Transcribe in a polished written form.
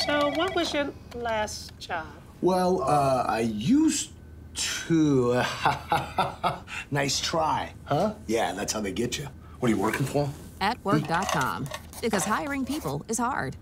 So what was your last job? Well, I used to... Nice try, huh? Yeah, that's how they get you. What are you working for? AtWork.com. Because hiring people is hard.